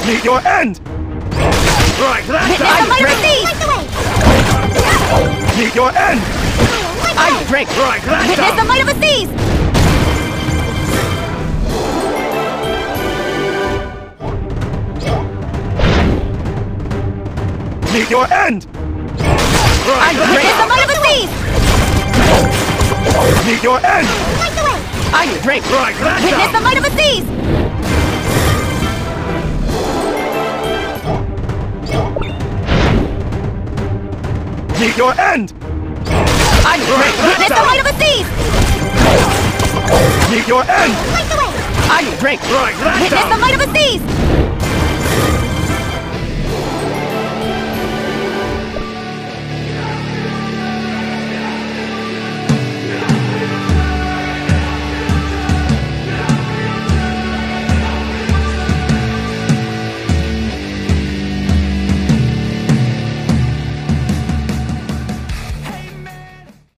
Meet your end! Right, that's Witness the might of the seas! Meet your end! I drink! Right, that's Witness the might of the seas! Meet your end! Right, Witness the might of the seas! Meet your end! I drink! Right, that's Witness the might of the seas! Meet your end! I drink! Witness the might of the seas! Meet your end! I drink! Right, that's Witness the might of the seas!